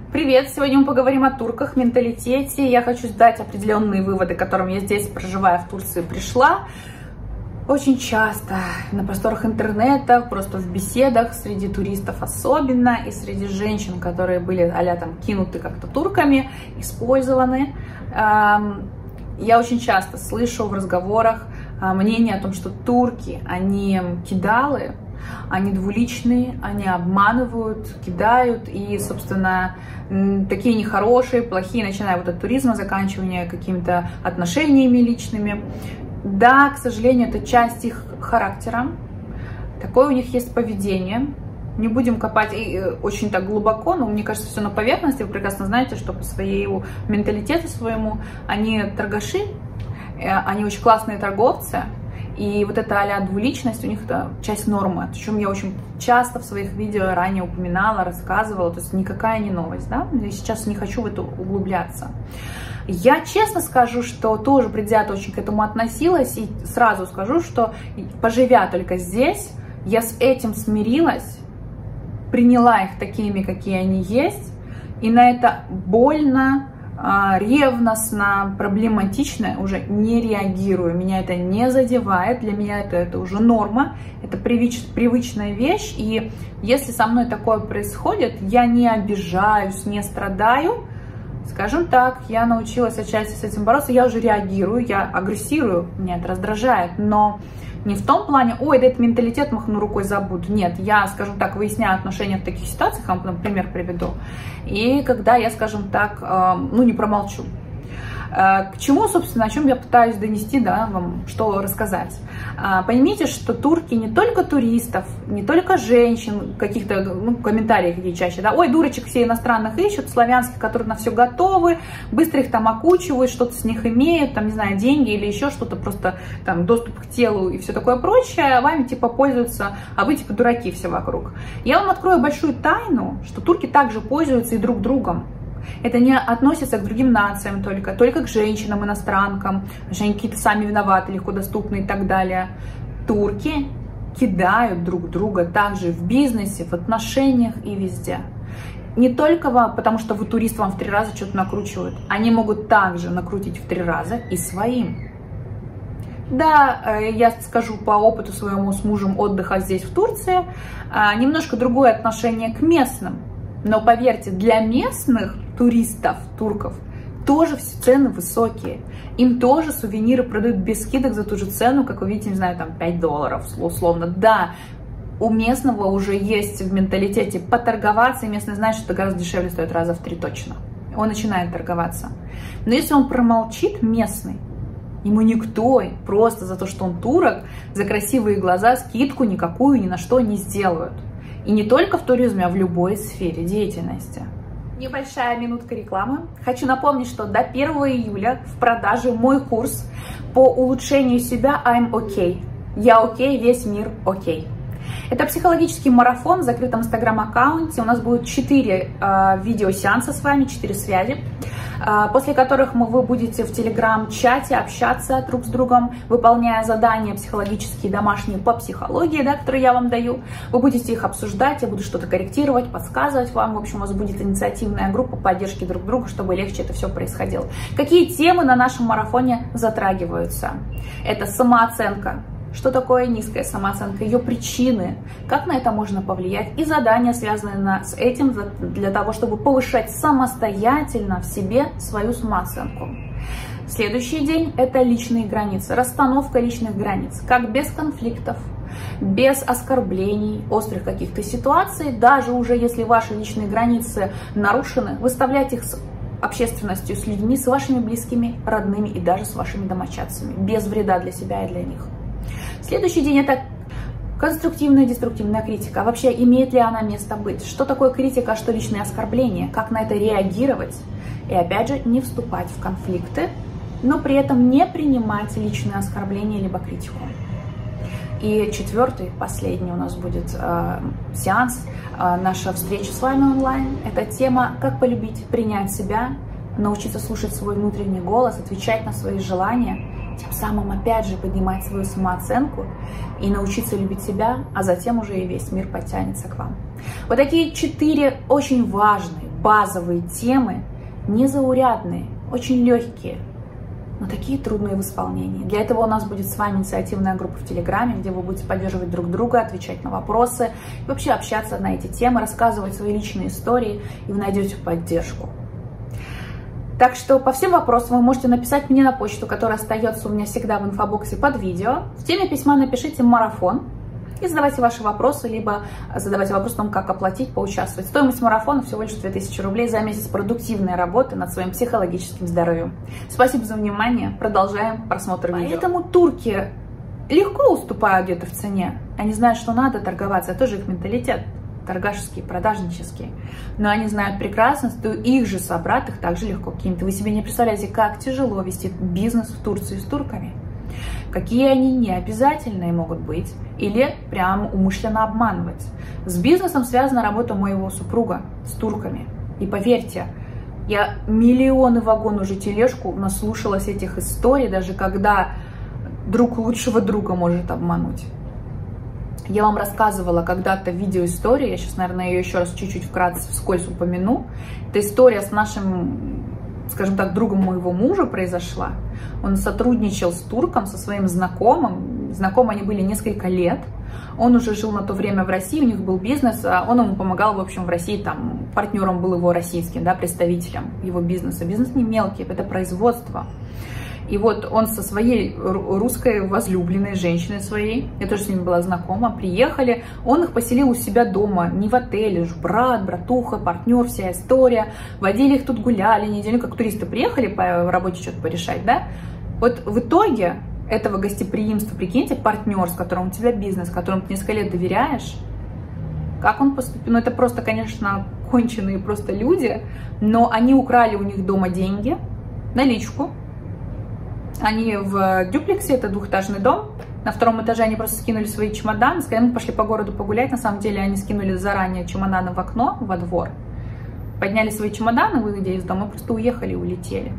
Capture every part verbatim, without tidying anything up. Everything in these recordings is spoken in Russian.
Привет! Сегодня мы поговорим о турках, менталитете. Я хочу дать определенные выводы, к которым я здесь, проживая в Турции, пришла. Очень часто на просторах интернета, просто в беседах, среди туристов особенно, и среди женщин, которые были а-ля там кинуты как-то турками, использованы. Я очень часто слышу в разговорах мнение о том, что турки, они кидалы, они двуличные, они обманывают, кидают, и, собственно, такие нехорошие, плохие, начиная вот от туризма, заканчивая какими-то отношениями личными. Да, к сожалению, это часть их характера, такое у них есть поведение. Не будем копать очень так глубоко, но мне кажется, все на поверхности. Вы прекрасно знаете, что по своему менталитету своему они торгаши, они очень классные торговцы. И вот эта а-ля двуличность у них это часть нормы, о чем я очень часто в своих видео ранее упоминала, рассказывала, то есть никакая не новость, да, я сейчас не хочу в это углубляться. Я честно скажу, что тоже предвзято очень к этому относилась, и сразу скажу, что поживя только здесь, я с этим смирилась, приняла их такими, какие они есть, и на это больно, ревностно, проблематично уже не реагирую. Меня это не задевает, для меня это, это уже норма, это привыч, привычная вещь. И если со мной такое происходит, я не обижаюсь, не страдаю. Скажем так, я научилась отчасти с этим бороться, я уже реагирую, я агрессирую, меня это раздражает, но не в том плане, ой, да это менталитет, махну рукой, забуду. Нет, я, скажем так, выясняю отношения в таких ситуациях, я вам пример приведу. И когда я, скажем так, ну не промолчу. К чему, собственно, о чем я пытаюсь донести, да, вам, что рассказать. Поймите, что турки не только туристов, не только женщин, каких-то, ну, комментарии какие чаще, да, ой, дурочек все иностранных ищут, славянских, которые на все готовы, быстро их там окучивают, что-то с них имеют, там, не знаю, деньги или еще что-то, просто там доступ к телу и все такое прочее, а вами типа пользуются, а вы типа дураки все вокруг. Я вам открою большую тайну, что турки также пользуются и друг другом. Это не относится к другим нациям только, только к женщинам, иностранкам, что они какие-то сами виноваты, легко доступны и так далее. Турки кидают друг друга также в бизнесе, в отношениях и везде. Не только вам, потому что вы турист, вам в три раза что-то накручивают, они могут также накрутить в три раза и своим. Да, я скажу по опыту своему с мужем отдыха здесь, в Турции, немножко другое отношение к местным. Но поверьте, для местных туристов, турков, тоже все цены высокие. Им тоже сувениры продают без скидок за ту же цену, как вы видите, не знаю, там пять долларов условно. Да, у местного уже есть в менталитете поторговаться, и местный знает, что это гораздо дешевле стоит раза в три точно. Он начинает торговаться. Но если он промолчит, местный, ему никто просто за то, что он турок, за красивые глаза скидку никакую ни на что не сделают. И не только в туризме, а в любой сфере деятельности. Небольшая минутка рекламы. Хочу напомнить, что до первого июля в продаже мой курс по улучшению себя I'm OK. Я окей, весь мир окей. Это психологический марафон в закрытом инстаграм-аккаунте. У нас будет четыре э, видеосеанса с вами, четыре связи, э, после которых мы, вы будете в телеграм-чате общаться друг с другом, выполняя задания психологические, домашние по психологии, да, которые я вам даю. Вы будете их обсуждать, я буду что-то корректировать, подсказывать вам. В общем, у вас будет инициативная группа поддержки друг друга, чтобы легче это все происходило. Какие темы на нашем марафоне затрагиваются? Это самооценка. Что такое низкая самооценка, ее причины, как на это можно повлиять, и задания, связанные с этим, для того, чтобы повышать самостоятельно в себе свою самооценку. Следующий день – это личные границы, расстановка личных границ, как без конфликтов, без оскорблений, острых каких-то ситуаций, даже уже если ваши личные границы нарушены, выставлять их с общественностью, с людьми, с вашими близкими, родными и даже с вашими домочадцами, без вреда для себя и для них. Следующий день – это конструктивная и деструктивная критика. Вообще, имеет ли она место быть? Что такое критика, что личные оскорбления? Как на это реагировать? И опять же, не вступать в конфликты, но при этом не принимать личные оскорбления либо критику. И четвертый, последний у нас будет э, сеанс, э, наша встреча с вами онлайн. Это тема «Как полюбить, принять себя», научиться слушать свой внутренний голос, отвечать на свои желания, тем самым, опять же, поднимать свою самооценку и научиться любить себя, а затем уже и весь мир подтянется к вам. Вот такие четыре очень важные, базовые темы, незаурядные, очень легкие, но такие трудные в исполнении. Для этого у нас будет с вами инициативная группа в Телеграме, где вы будете поддерживать друг друга, отвечать на вопросы, и вообще общаться на эти темы, рассказывать свои личные истории, и вы найдете поддержку. Так что по всем вопросам вы можете написать мне на почту, которая остается у меня всегда в инфобоксе под видео. В теме письма напишите «марафон» и задавайте ваши вопросы, либо задавайте вопрос о том, как оплатить, поучаствовать. Стоимость марафона всего лишь две тысячи рублей за месяц продуктивной работы над своим психологическим здоровьем. Спасибо за внимание. Продолжаем просмотр видео. Поэтому турки легко уступают где-то в цене. Они знают, что надо торговаться. Это тоже их менталитет. Торгашеский, продажнический. Но они знают прекрасно, что их же собратьев так же легко кинуть. Вы себе не представляете, как тяжело вести бизнес в Турции с турками. Какие они необязательные могут быть. Или прям умышленно обманывать. С бизнесом связана работа моего супруга с турками. И поверьте, я миллионы вагон уже тележку наслушалась этих историй, даже когда друг лучшего друга может обмануть. Я вам рассказывала когда-то видеоисторию, я сейчас, наверное, ее еще раз чуть-чуть вкратце вскользь упомяну. Это история с нашим, скажем так, другом моего мужа произошла. Он сотрудничал с турком, со своим знакомым. Знакомы они были несколько лет. Он уже жил на то время в России, у них был бизнес, а он ему помогал, в общем, в России, там, партнером был его российским, да, представителем его бизнеса. Бизнес не мелкий, это производство. И вот он со своей русской возлюбленной женщиной своей, я тоже с ними была знакома, приехали, он их поселил у себя дома, не в отеле, брат, братуха, партнер, вся история, водили их тут, гуляли неделю, как туристы приехали по работе что-то порешать, да. Вот в итоге этого гостеприимства, прикиньте, партнер, с которым у тебя бизнес, которому ты несколько лет доверяешь, как он поступил, ну это просто, конечно, конченые просто люди, но они украли у них дома деньги, наличку. Они в дюплексе, это двухэтажный дом. На втором этаже они просто скинули свои чемоданы, сказали, мы пошли по городу погулять. На самом деле они скинули заранее чемоданы в окно, во двор. Подняли свои чемоданы, выйдя из дома, просто уехали и улетели.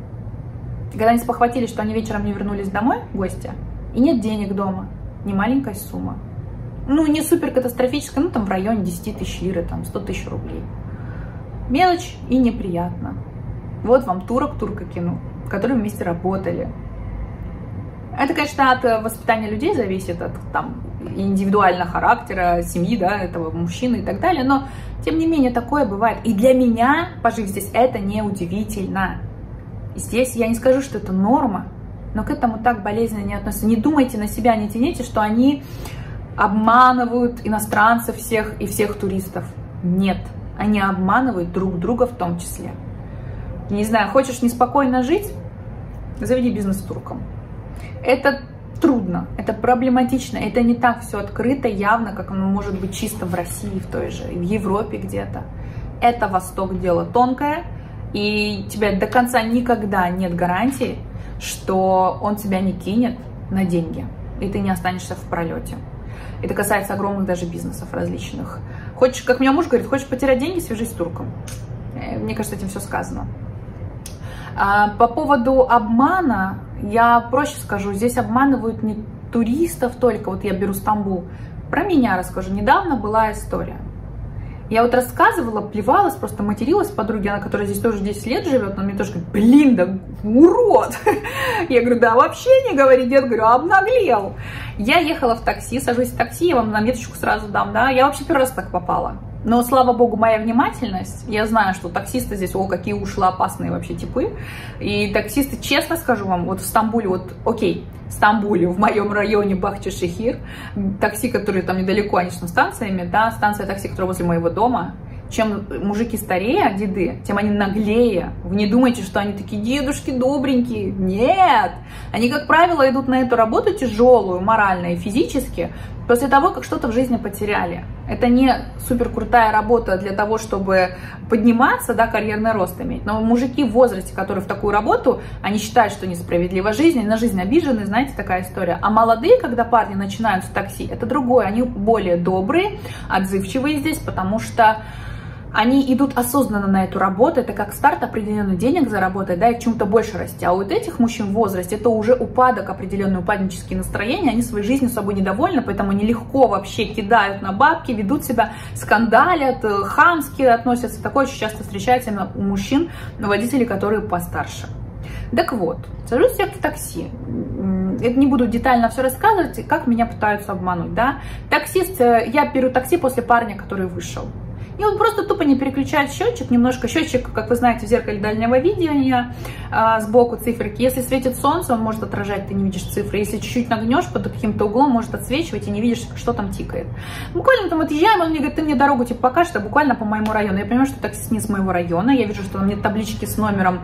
И когда они спохватились, что они вечером не вернулись домой, гости, и нет денег дома, не маленькая сумма. Ну, не супер катастрофическая, ну там в районе десяти тысяч лир, там сто тысяч рублей. Мелочь и неприятно. Вот вам турок, турка кинул, которые вместе работали. Это, конечно, от воспитания людей зависит, от там, индивидуального характера, семьи, да, этого мужчины и так далее, но, тем не менее, такое бывает. И для меня, пожив здесь, это не удивительно. Здесь я не скажу, что это норма, но к этому так болезненно не относятся. Не думайте на себя, не тяните, что они обманывают иностранцев всех и всех туристов. Нет, они обманывают друг друга в том числе. Не знаю, хочешь неспокойно жить? Заведи бизнес с турком. Это трудно, это проблематично, это не так все открыто, явно, как оно может быть чисто в России, в той же, в Европе где-то. Это Восток, дело тонкое, и у тебя до конца никогда нет гарантии, что он тебя не кинет на деньги, и ты не останешься в пролете. Это касается огромных даже бизнесов различных. Хочешь, как меня муж говорит, хочешь потерять деньги, свяжись с турком. Мне кажется, этим все сказано. По поводу обмана, я проще скажу, здесь обманывают не туристов только, вот я беру Стамбул, про меня расскажу. Недавно была история. Я вот рассказывала, плевалась, просто материлась подруге, она, которая здесь тоже десять лет живет, она мне тоже говорит, блин, да урод. Я говорю, да вообще не говори, дед, говорю, обнаглел. Я ехала в такси, сажусь в такси, я вам наметочку сразу дам, да, я вообще первый раз так попала. Но, слава богу, моя внимательность, я знаю, что таксисты здесь, о, какие ушло опасные вообще типы. И таксисты, честно скажу вам, вот в Стамбуле, вот, окей, в Стамбуле, в моем районе Бахчишехир, такси, которые там недалеко, они что, станциями, да, станция такси, которая возле моего дома, чем мужики старее, деды, тем они наглее. Вы не думайте, что они такие дедушки добренькие. Нет! Они, как правило, идут на эту работу тяжелую, морально и физически, после того, как что-то в жизни потеряли. Это не супер крутая работа для того, чтобы подниматься, да, карьерный рост иметь. Но мужики в возрасте, которые в такую работу, они считают, что несправедлива жизнь, они на жизнь обижены, знаете, такая история. А молодые, когда парни начинают в такси, это другое. Они более добрые, отзывчивые здесь, потому что они идут осознанно на эту работу, это как старт определенных денег заработать, да, и к чему-то больше расти. А у вот этих мужчин в возрасте это уже упадок, определенные упаднические настроения, они своей жизнью собой недовольны, поэтому они легко вообще кидают на бабки, ведут себя, скандалят, хамски относятся. Такое очень часто встречается именно у мужчин, водителей, которые постарше. Так вот, сажусь я в такси. Это не буду детально все рассказывать, как меня пытаются обмануть, да. Таксист, я беру такси после парня, который вышел. И он просто тупо не переключает счетчик, немножко счетчик, как вы знаете, в зеркале дальнего видения, а, сбоку циферки. Если светит солнце, он может отражать, ты не видишь цифры. Если чуть-чуть нагнешь под каким-то углом, может отсвечивать, и не видишь, что там тикает. Буквально там отъезжаем, он мне говорит, ты мне дорогу типа покажешь, а буквально по моему району. Я понимаю, что таксист не с моего района, я вижу, что у меня таблички с номером,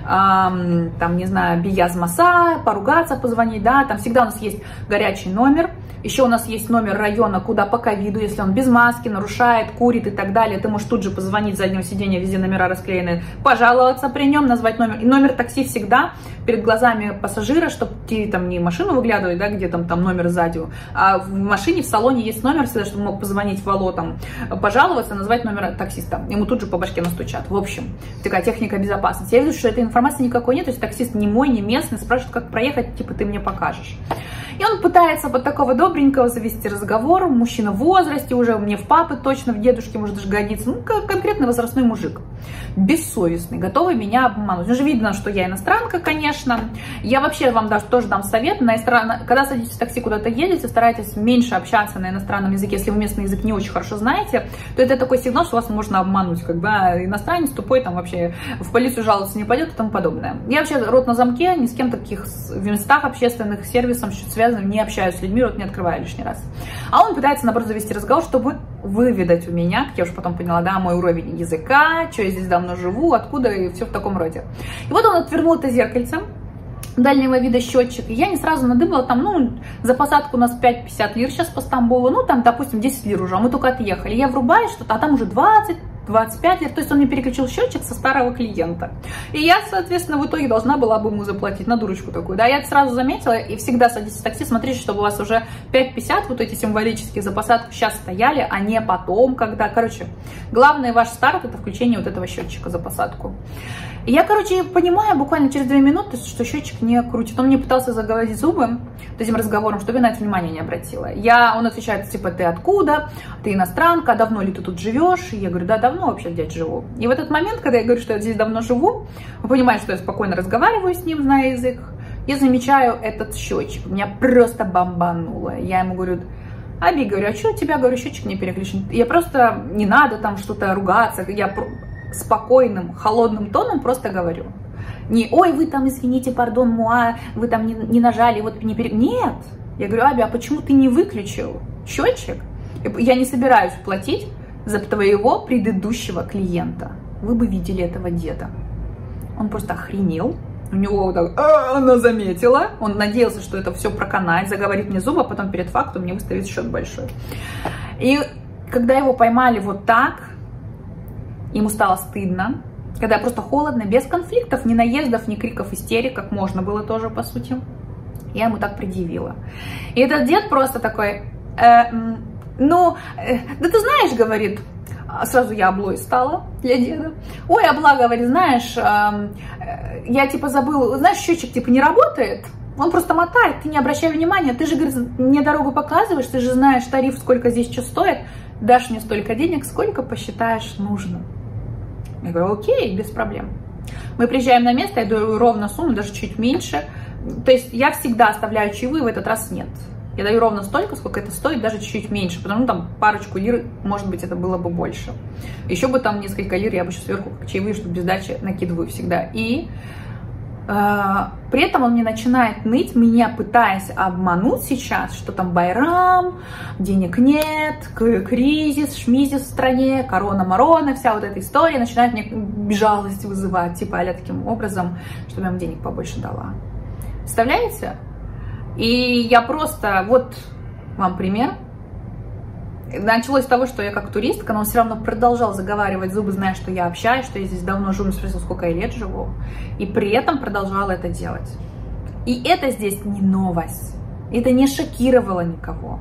эм, там, не знаю, Биязмаса, поругаться, позвонить, да, там всегда у нас есть горячий номер. Еще у нас есть номер района, куда по ковиду, если он без маски, нарушает, курит и так далее, ты можешь тут же позвонить с заднего сиденья, везде номера расклеены, пожаловаться при нем, назвать номер. И номер такси всегда перед глазами пассажира, чтобы тебе там не машину выглядывать, да, где там, там номер сзади, а в машине, в салоне есть номер всегда, чтобы мог позвонить Вало, там, пожаловаться, назвать номер таксиста. Ему тут же по башке настучат. В общем, такая техника безопасности. Я вижу, что этой информации никакой нет, то есть таксист не мой, не местный, спрашивает, как проехать, типа, ты мне покажешь. И он пытается под такого добренького завести разговор, мужчина в возрасте, уже мне в папы точно, в дедушке, может даже годится, ну, конкретно возрастной мужик, бессовестный, готовый меня обмануть. Уже видно, что я иностранка, конечно. Я вообще вам даже тоже дам совет, на иностран... когда садитесь в такси, куда-то едете, старайтесь меньше общаться на иностранном языке. Если вы местный язык не очень хорошо знаете, то это такой сигнал, что вас можно обмануть, как бы, а иностранец тупой, там вообще в полицию жаловаться не пойдет и тому подобное. Я вообще рот на замке, ни с кем таких в местах общественных, сервисом, связанным, не общаюсь с людьми, рот не открываю лишний раз. А он пытается, наоборот, завести разговор, чтобы выведать у меня, как я уже потом поняла, да, мой уровень языка, что я здесь давно живу, откуда и все в таком роде. И вот он отвернул это зеркальцем дальнего вида счетчик, и я не сразу надыбала, там, ну, за посадку у нас пять пятьдесят лир сейчас по Стамбулу, ну, там, допустим, десять лир уже, а мы только отъехали. Я врубаю что-то, а там уже двадцать, двадцать пять лир, то есть он мне переключил счетчик со старого клиента. И я, соответственно, в итоге должна была бы ему заплатить на дурочку такую, да, я это сразу заметила, и всегда садитесь в такси, смотрите, чтобы у вас уже пять пятьдесят, вот эти символические за посадку сейчас стояли, а не потом, когда, короче, главный ваш старт — это включение вот этого счетчика за посадку. И я, короче, понимаю буквально через две минуты, что счетчик не крутит. Он мне пытался заговорить зубы этим разговором, чтобы я на это внимание не обратила. Я, он отвечает, типа, ты откуда? Ты иностранка, давно ли ты тут живешь? И я говорю, да, давно вообще здесь живу. И в этот момент, когда я говорю, что я здесь давно живу, вы понимаете, что я спокойно разговариваю с ним, зная язык, я замечаю этот счетчик. Меня просто бомбануло. Я ему говорю, Аби, говорю, а что у тебя, говорю, счетчик не переключен? Я просто, не надо там что-то ругаться, я спокойным, холодным тоном просто говорю. Не, ой, вы там, извините, пардон, муа, вы там не, не нажали, вот не пере... Нет. Я говорю, Аби, а почему ты не выключил счетчик? Я не собираюсь платить за твоего предыдущего клиента. Вы бы видели этого деда. Он просто охренел. У него вот так, а, она заметила. Он надеялся, что это все проканает, заговорит мне зубы, а потом перед фактом мне выставит счет большой. И когда его поймали вот так, ему стало стыдно, когда просто холодно, без конфликтов, ни наездов, ни криков, истерик, как можно было тоже, по сути, я ему так предъявила. И этот дед просто такой, э, ну, э, да ты знаешь, говорит, сразу я облой стала для деда. Ой, обла, говорит, знаешь, э, э, я типа забыл, знаешь, счетчик типа не работает, он просто мотает, ты не обращай внимания, ты же, говорит, мне дорогу показываешь, ты же знаешь тариф, сколько здесь что стоит, дашь мне столько денег, сколько посчитаешь нужным. Я говорю, окей, без проблем. Мы приезжаем на место, я даю ровно сумму, даже чуть меньше. То есть я всегда оставляю чаевые, в этот раз нет. Я даю ровно столько, сколько это стоит, даже чуть-чуть меньше. Потому что там парочку лир, может быть, это было бы больше. Еще бы там несколько лир, я бы еще сверху как чаевые, чтобы без дачи накидываю всегда. И э, при этом он мне начинает ныть, меня пытаясь обмануть сейчас, что там байрам, денег нет, кризис, шмизис в стране, корона-марона, вся вот эта история начинает мне жалость вызывать, типа а-ля таким образом, чтобы я ему денег побольше дала. Представляете? И я просто, вот вам пример. Началось с того, что я как туристка, но он все равно продолжал заговаривать зубы, зная, что я общаюсь, что я здесь давно живу, спросил, сколько я лет живу. И при этом продолжала это делать. И это здесь не новость. Это не шокировало никого.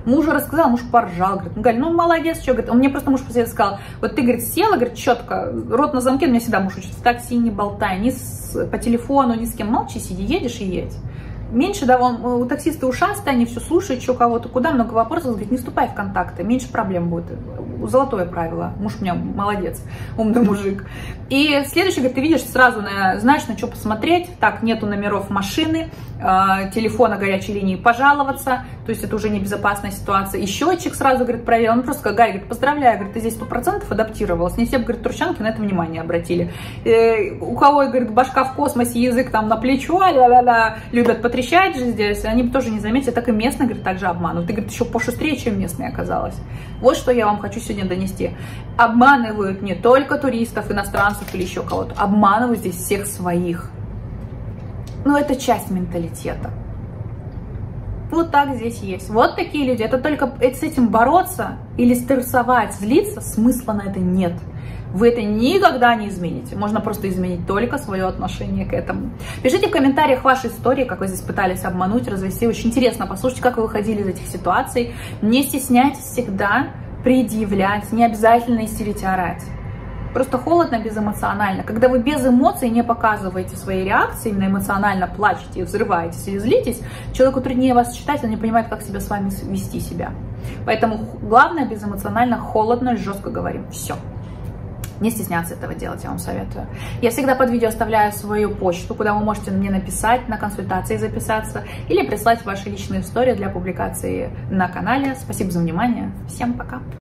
Мужу рассказал, муж поржал, говорит, ну, Галь, ну, молодец, что, говорит, он мне просто муж после этого сказал, вот ты, говорит, села, говорит, четко, рот на замке, у меня всегда муж учит, в такси не болтай, ни с, по телефону, ни с кем, молчи, сиди, едешь и едь. Меньше, да, он, у таксиста ушастый, они все слушают, что кого-то, куда, много вопросов, говорит, не вступай в контакты, меньше проблем будет. Золотое правило, муж у меня молодец, умный мужик. И следующий, говорит, ты видишь, сразу знаешь, на что посмотреть, так, нету номеров машины, э, телефона горячей линии пожаловаться, то есть это уже небезопасная ситуация. И счетчик сразу, говорит, проверил, он просто сказал, Галь, говорит, поздравляю, говорит, ты здесь сто процентов адаптировалась, не все, говорит, турчанки на это внимание обратили. Э, у кого, говорит, башка в космосе, язык там на плечо, ля-ля-ля, любят потрещать же здесь, они бы тоже не заметили, так и местные, говорит, также обманывают. Ты, говорит, еще пошустрее, чем местные оказалось. Вот что я вам хочу сегодня донести. Обманывают не только туристов, иностранцев или еще кого-то, обманывают здесь всех своих. Но это часть менталитета. Вот так здесь есть. Вот такие люди. Это только с этим бороться или стрессовать, злиться, смысла на это нет. Вы это никогда не измените. Можно просто изменить только свое отношение к этому. Пишите в комментариях ваши истории, как вы здесь пытались обмануть, развести. Очень интересно послушать, как вы выходили из этих ситуаций. Не стесняйтесь всегда предъявлять, не обязательно истерить и орать. Просто холодно, безэмоционально. Когда вы без эмоций не показываете свои реакции, именно эмоционально плачете, взрываетесь или злитесь, человеку труднее вас читать, он не понимает, как себя с вами вести себя. Поэтому главное безэмоционально, холодно, жестко говорим. Все. Не стесняться этого делать, я вам советую. Я всегда под видео оставляю свою почту, куда вы можете мне написать, на консультации записаться или прислать ваши личные истории для публикации на канале. Спасибо за внимание. Всем пока.